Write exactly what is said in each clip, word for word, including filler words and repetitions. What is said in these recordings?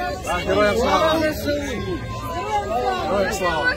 Героям слава! Героям слава!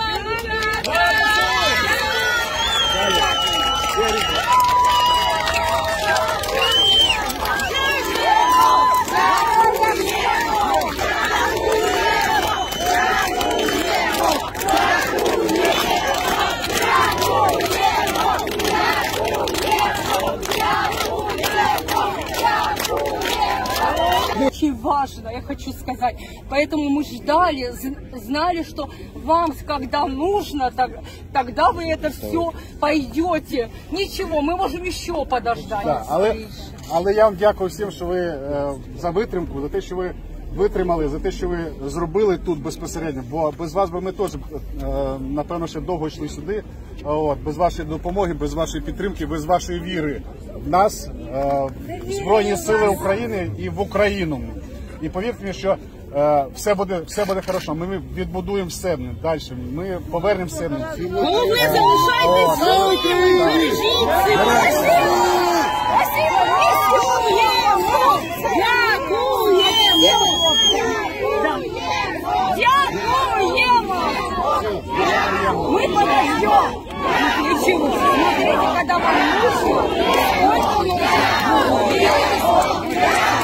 Очень важно, я хочу сказать. Поэтому мы ждали, знали, что вам, когда нужно, так, тогда вы это все пойдете. Ничего, мы можем еще подождать. Да, але, але я вам дякую всім, що ви е, за витримку, за те, що ви витримали, за те, що ви зробили тут безпосередньо. Бо без вас би ми теж, е, напевно, ще довго йшли сюди. От, без вашої допомоги, без вашої підтримки, без вашої віри в нас, е, в Збройні Сили України і в Україну. І повірте мені, що е, все буде, все буде хорошо. Ми відбудуємо все далі. Ми повернемо все. Головне, залишайтесь живі! Мы подождем. Ничего. Смотрите, когда вам нужно.